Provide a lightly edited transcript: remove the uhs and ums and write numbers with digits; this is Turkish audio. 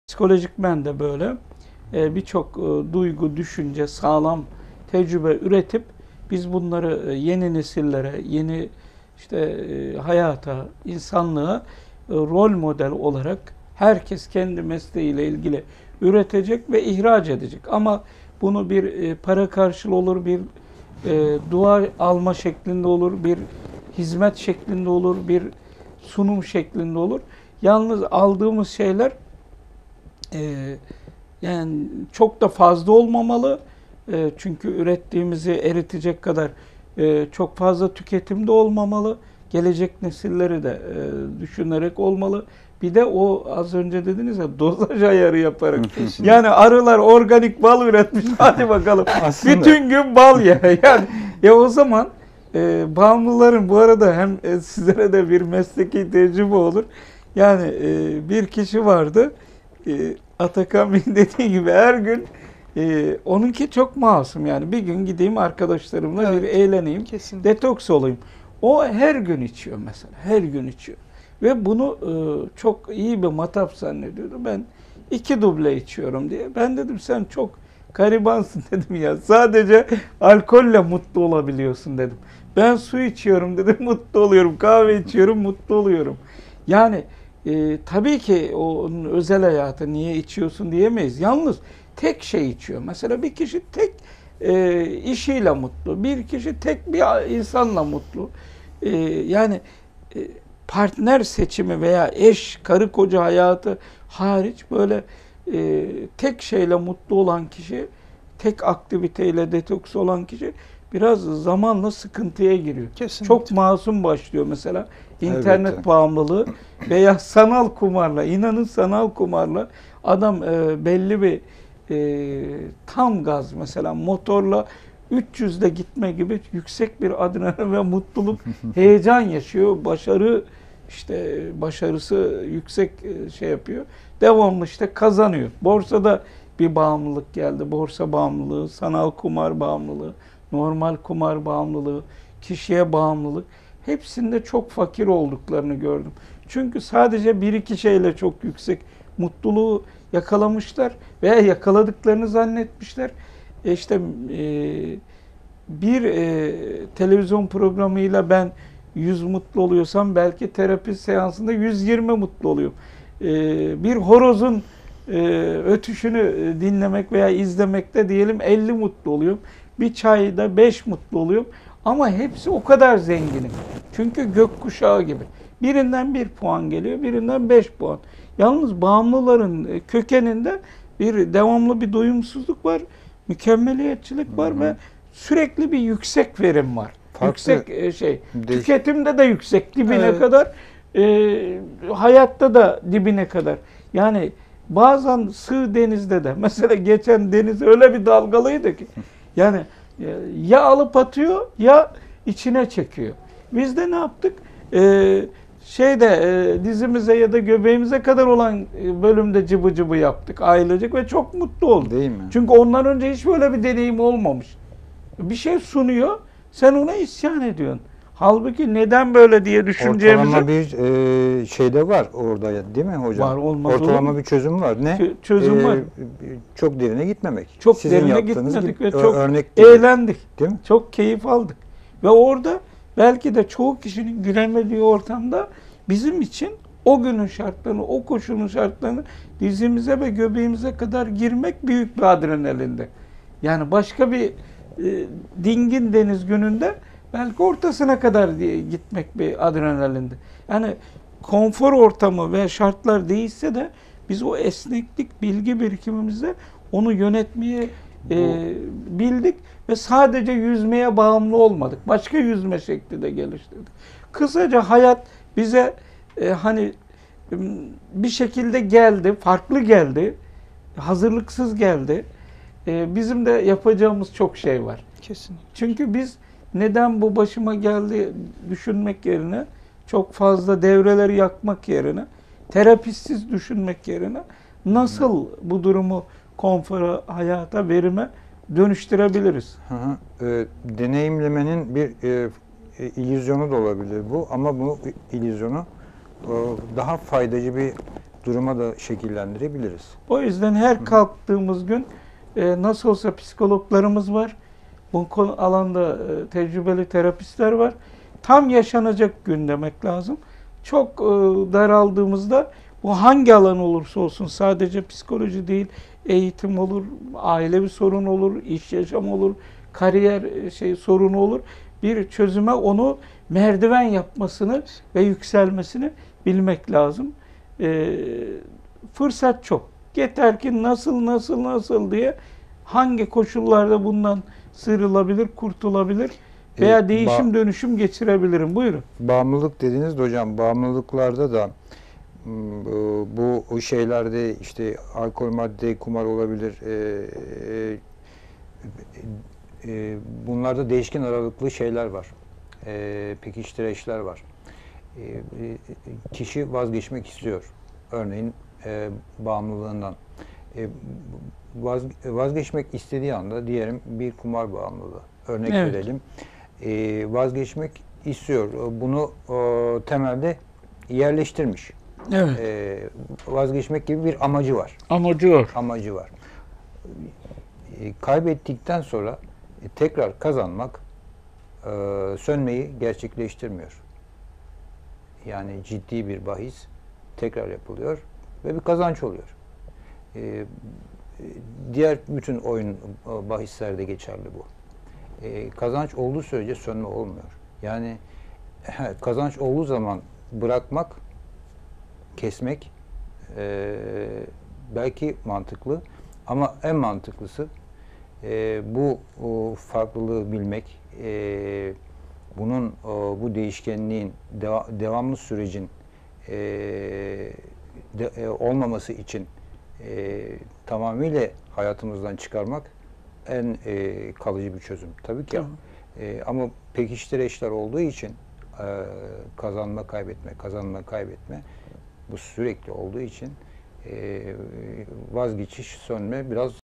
Psikolojikmen de böyle birçok duygu, düşünce, sağlam tecrübe üretip biz bunları yeni nesillere, yeni işte hayata, insanlığa rol model olarak herkes kendi mesleğiyle ilgili üretecek ve ihraç edecek. Ama bunu bir para karşılığı olur, bir dua alma şeklinde olur, bir hizmet şeklinde olur, bir sunum şeklinde olur. Yalnız aldığımız şeyler yani çok da fazla olmamalı. Çünkü ürettiğimizi eritecek kadar çok fazla tüketimde olmamalı. Gelecek nesilleri de düşünerek olmalı. Bir de o az önce dediniz ya, dozaj ayarı yaparak. Yani arılar organik bal üretmiş. Hadi bakalım. Bütün gün bal ye. Yani o zaman bağımlıların, bu arada hem sizlere de bir mesleki tecrübe olur. Yani bir kişi vardı. Atakan Bey'in dediği gibi her gün onunki çok masum, yani bir gün gideyim arkadaşlarımla bir eğleneyim, detoks olayım. O her gün içiyor mesela, her gün içiyor. Ve bunu çok iyi bir mataf zannediyordu. Ben 2 duble içiyorum diye. Ben dedim sen çok garibansın dedim ya. Sadece alkolle mutlu olabiliyorsun dedim. Ben su içiyorum dedim, mutlu oluyorum. Kahve içiyorum, mutlu oluyorum. Yani tabii ki onun özel hayatı niye içiyorsun diyemeyiz. Yalnız tek şey içiyor. Mesela bir kişi tek işiyle mutlu. Bir kişi tek bir insanla mutlu. Yani partner seçimi veya eş, karı koca hayatı hariç böyle tek şeyle mutlu olan kişi, tek aktiviteyle detoks olan kişi biraz zamanla sıkıntıya giriyor. Kesinlikle. Çok masum başlıyor mesela. İnternet bağımlılığı veya sanal kumarla, inanın sanal kumarla adam belli bir tam gaz mesela motorla 300'de gitme gibi yüksek bir adrenalin ve mutluluk, heyecan yaşıyor. Başarısı yüksek şey yapıyor. Devamlı işte kazanıyor. Borsada bir bağımlılık geldi. Borsa bağımlılığı, sanal kumar bağımlılığı, normal kumar bağımlılığı, kişiye bağımlılık. Hepsinde çok fakir olduklarını gördüm. Çünkü sadece bir iki şeyle çok yüksek mutluluğu yakalamışlar veya yakaladıklarını zannetmişler. Bir televizyon programıyla ben 100 mutlu oluyorsam belki terapi seansında 120 mutlu oluyorum. Bir horozun ötüşünü dinlemek veya izlemekte diyelim 50 mutlu oluyorum. Bir çayda 5 mutlu oluyorum. Ama hepsi o kadar zenginim. Çünkü gökkuşağı gibi. Birinden 1 puan geliyor, birinden 5 puan. Yalnız bağımlıların kökeninde devamlı bir doyumsuzluk var, mükemmeliyetçilik var ve sürekli bir yüksek verim var. Yüksek tüketimde de yüksek dibine kadar, hayatta da dibine kadar. Yani bazen sığ denizde de, mesela geçen deniz öyle bir dalgalıydı ki, yani ya alıp atıyor ya içine çekiyor. Biz de ne yaptık? Dizimize ya da göbeğimize kadar olan bölümde cıbı cıbı yaptık ailecek ve çok mutlu olduk. Değil mi? Çünkü ondan önce hiç böyle bir deneyim olmamış. Bir şey sunuyor, sen ona isyan ediyorsun. Halbuki neden böyle diye düşüneceğimizi... Ortalama bir şey de var orada değil mi hocam? Var, olmaz ortalama bir çözüm var. Ne? Çözüm var. Çok derine gitmemek. Çok Sizin derine yaptığınız gitmedik ve çok örnek gibi. eğlendik. Değil mi? Çok keyif aldık. Ve orada belki de çoğu kişinin gülemediği ortamda bizim için o günün şartlarını, o koşulun şartlarını dizimize ve göbeğimize kadar girmek büyük bir adrenalinde. Yani başka bir dingin deniz gününde belki ortasına kadar gitmek bir adrenalinde. Yani konfor ortamı ve şartlar değişse de biz o esneklik, bilgi birikimimizde onu yönetmeye bildik ve sadece yüzmeye bağımlı olmadık. Başka yüzme şekli de geliştirdik. Kısaca hayat bize bir şekilde geldi, farklı geldi, hazırlıksız geldi. Bizim de yapacağımız çok şey var. Kesinlikle. Çünkü biz neden bu başıma geldi düşünmek yerine, çok fazla devreleri yakmak yerine, terapistsiz düşünmek yerine nasıl bu durumu konfora, hayata, verime dönüştürebiliriz? Deneyimlemenin bir illüzyonu da olabilir bu, ama bu illüzyonu daha faydacı bir duruma da şekillendirebiliriz. O yüzden her kalktığımız gün nasıl olsa psikologlarımız var. Bu alanda tecrübeli terapistler var. Tam yaşanacak gün demek lazım. Çok daraldığımızda bu hangi alan olursa olsun, sadece psikoloji değil, eğitim olur, aile bir sorun olur, iş yaşamı olur, kariyer sorunu olur. Bir çözüme onu merdiven yapmasını ve yükselmesini bilmek lazım. Fırsat çok. Yeter ki nasıl diye hangi koşullarda bundan sıyrılabilir, kurtulabilir veya değişim dönüşüm geçirebilirim. Buyurun. Bağımlılık dediniz de hocam, bağımlılıklarda da bu şeylerde işte alkol, madde, kumar olabilir. Bunlarda değişken aralıklı şeyler var. Pekiştireçler var. Kişi vazgeçmek istiyor. Örneğin bağımlılığından. Vazgeçmek istediği anda, diyelim bir kumar bağımlılığı. Örnek verelim. Vazgeçmek istiyor. Bunu temelde yerleştirmiş. Evet. Vazgeçmek gibi bir amacı var. Amacı var. Kaybettikten sonra tekrar kazanmak sönmeyi gerçekleştirmiyor. Yani ciddi bir bahis tekrar yapılıyor ve bir kazanç oluyor. Diğer bütün oyun bahislerde geçerli bu. Kazanç olduğu sürece sönme olmuyor. Yani kazanç olduğu zaman bırakmak, kesmek belki mantıklı, ama en mantıklısı bu farklılığı bilmek, bunun bu değişkenliğin devamlı sürecin olmaması için tamamıyla hayatımızdan çıkarmak en kalıcı bir çözüm. Tabii ki. Tamam. Ama pekiştireçler olduğu için kazanma kaybetme bu sürekli olduğu için vazgeçiş, sönme biraz